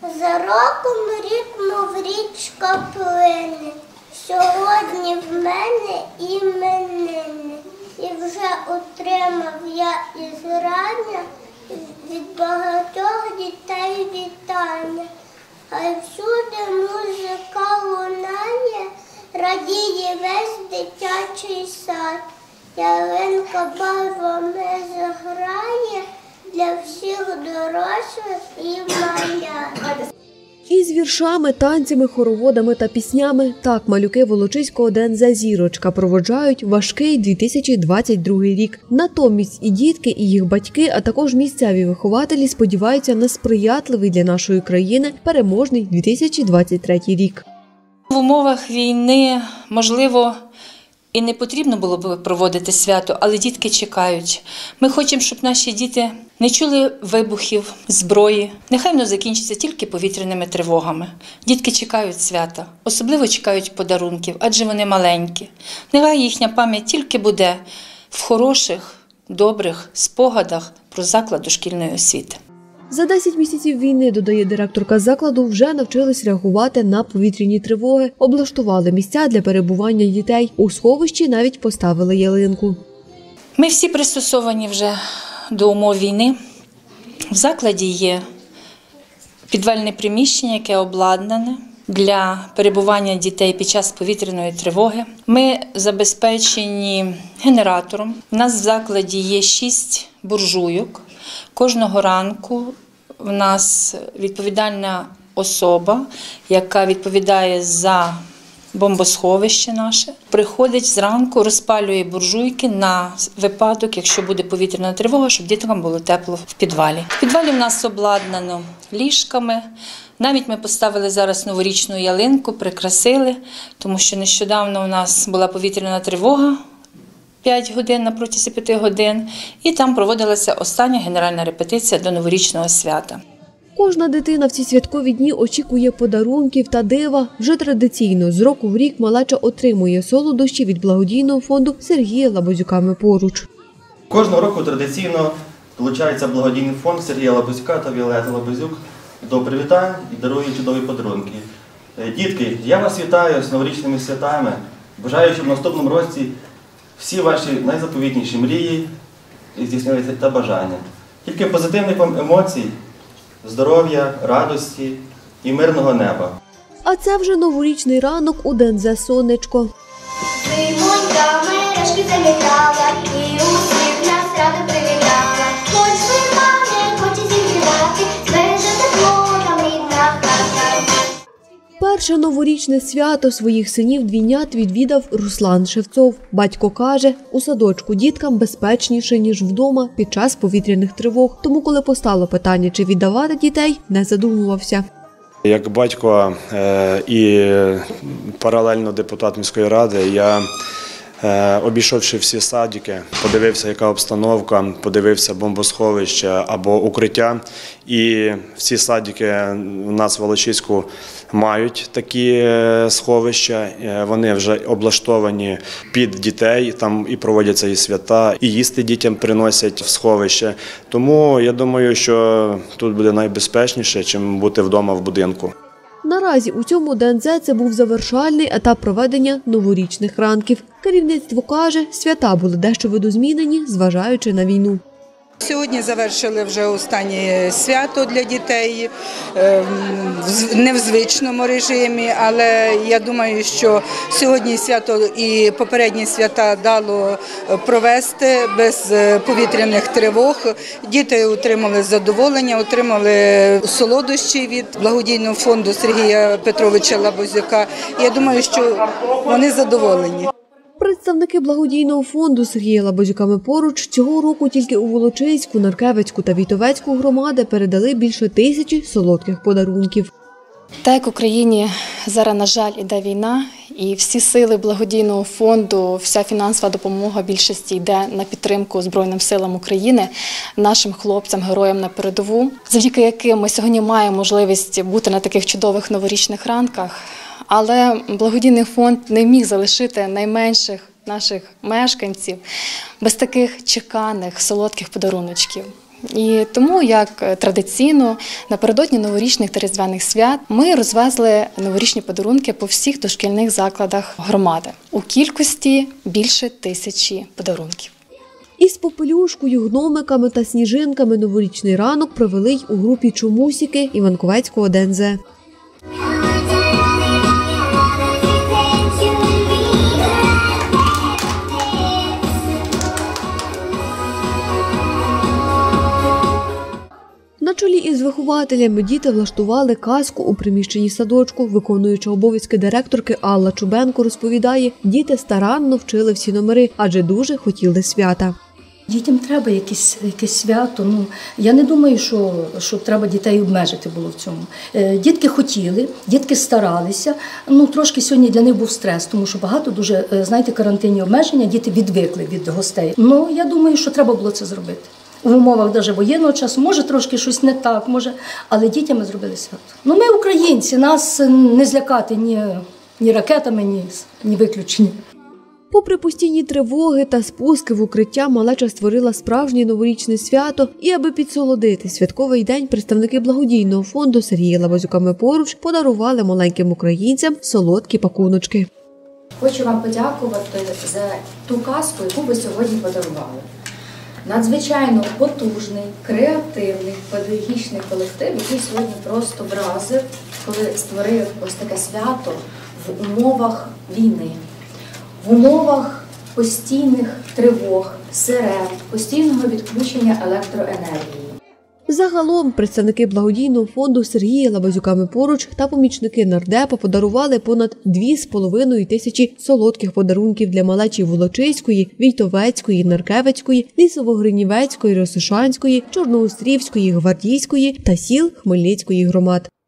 За роком рік, мов річка плине, сьогодні в мене іменини. І вже отримав я із рання від багатьох дітей вітання. Хай всюди музика лунає, радіє весь дитячий сад. Ялинка барвами заграє для всіх дорослих і малят. Із віршами, танцями, хороводами та піснями так малюки Волочиського ДНЗ «Зірочка» проводжають важкий 2022 рік. Натомість і дітки, і їх батьки, а також місцеві вихователі сподіваються на сприятливий для нашої країни переможний 2023 рік. В умовах війни, можливо, і не потрібно було б проводити свято, але дітки чекають. Ми хочемо, щоб наші діти не чули вибухів, зброї. Нехай воно закінчиться тільки повітряними тривогами. Дітки чекають свята, особливо чекають подарунків, адже вони маленькі. Нехай їхня пам'ять тільки буде в хороших, добрих спогадах про заклад дошкільної освіти. За 10 місяців війни, додає директорка закладу, вже навчились реагувати на повітряні тривоги, облаштували місця для перебування дітей. У сховищі навіть поставили ялинку. Ми всі пристосовані вже до умов війни. В закладі є підвальне приміщення, яке обладнане для перебування дітей під час повітряної тривоги. Ми забезпечені генератором. У нас в закладі є 6 буржуйок. Кожного ранку в нас відповідальна особа, яка відповідає за бомбосховище наше, приходить зранку, розпалює буржуйки на випадок, якщо буде повітряна тривога, щоб діткам було тепло в підвалі. В підвалі в нас обладнано ліжками. Навіть ми поставили зараз новорічну ялинку, прикрасили, тому що нещодавно у нас була повітряна тривога 5 годин на протязі 5 годин, і там проводилася остання генеральна репетиція до новорічного свята. Кожна дитина в ці святкові дні очікує подарунків та дива. Вже традиційно з року в рік малеча отримує солодощі від благодійного фонду Сергія Лабазюка «Ми поруч». Кожного року традиційно долучається благодійний фонд Сергія Лабазюка та Віолети Лабазюк до привітань і дарує чудові подарунки. Дітки, я вас вітаю з новорічними святами. Бажаю, щоб в наступному році всі ваші найзаповітніші мрії здійснилися та бажання. Тільки позитивних вам емоцій, здоров'я, радості і мирного неба. А це вже новорічний ранок у ДНЗ «Сонечко». Зимонька мережки залітала і усіх нас радо привітала. Хоч ви мами, хоче зігрівати, збереже тепло нам рідна хата. Перше новорічне свято своїх синів-двійнят відвідав Руслан Шевцов. Батько каже, у садочку діткам безпечніше, ніж вдома під час повітряних тривог. Тому, коли постало питання, чи віддавати дітей, не задумувався. Як батько і паралельно депутат міської ради, я, обійшовши всі садики, подивився, яка обстановка, подивився бомбосховище або укриття. І всі садики у нас в Волочиську мають такі сховища, вони вже облаштовані під дітей, там і проводяться і свята, і їсти дітям приносять в сховище. Тому я думаю, що тут буде найбезпечніше, чим бути вдома в будинку. Наразі у цьому ДНЗ це був завершальний етап проведення новорічних ранків. Керівництво каже, свята були дещо видозмінені, зважаючи на війну. Сьогодні завершили вже останнє свято для дітей, не в звичному режимі, але я думаю, що сьогодні свято і попередні свята дало провести без повітряних тривог. Діти отримали задоволення, отримали солодощі від благодійного фонду Сергія Петровича Лабазюка. Я думаю, що вони задоволені. Представники благодійного фонду Сергія Лабазюка «Ми поруч» цього року тільки у Волочиську, Наркевицьку та Вітовецьку громади передали більше 1000 солодких подарунків. Так як в Україні зараз, на жаль, іде війна, і всі сили благодійного фонду, вся фінансова допомога більшості йде на підтримку Збройним силам України, нашим хлопцям, героям на передову, завдяки яким ми сьогодні маємо можливість бути на таких чудових новорічних ранках. Але благодійний фонд не міг залишити найменших наших мешканців без таких чеканих, солодких подаруночків. І тому, як традиційно, напередодні новорічних та різдвяних свят ми розвезли новорічні подарунки по всіх дошкільних закладах громади у кількості більше 1000 подарунків. Із попелюшкою, гномиками та сніжинками новорічний ранок провели й у групі «Чомусіки» Іванковецького ДНЗ. На чолі із вихователями діти влаштували казку у приміщенні садочку. Виконуюча обов'язки директорки Алла Чубенко розповідає, діти старанно вчили всі номери, адже дуже хотіли свята. Дітям треба якесь свято. Я не думаю, що треба дітей обмежити було в цьому. Дітки хотіли, дітки старалися. Трошки сьогодні для них був стрес, тому що багато дуже, знаєте, карантинні обмеження, діти відвикли від гостей. Я думаю, що треба було це зробити. В умовах навіть воєнного часу, може трошки щось не так, але дітям ми зробили свято. Ми українці, нас не злякати ні ракетами, ні виключення. Попри постійні тривоги та спуски в укриття, малеча створила справжнє новорічне свято. І аби підсолодити святковий день, представники благодійного фонду Сергія Лабазюка «Ми поруч» подарували маленьким українцям солодкі пакуночки. Хочу вам подякувати за ту казку, яку ви сьогодні подарували. Надзвичайно потужний, креативний, педагогічний колектив, який сьогодні просто вразив, коли створив ось таке свято в умовах війни, в умовах постійних тривог, сирен, постійного відключення електроенергії. Загалом представники благодійного фонду Сергія Лабазюка «Ми поруч» та помічники нардепа подарували понад 2500 солодких подарунків для малечі Волочиської, Війтовецької, Наркевецької, Лісово-Гринівецької, Росошанської, Чорноострівської, Гвардійської та сіл Хмельницької громад.